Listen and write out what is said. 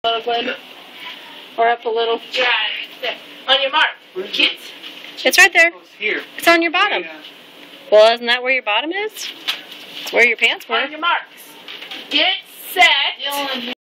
Or up a little. Yeah. On your mark. Get. It's right there. Oh, it's here. It's on your bottom. Yeah. Well, isn't that where your bottom is? It's where your pants were. On your marks. Get set.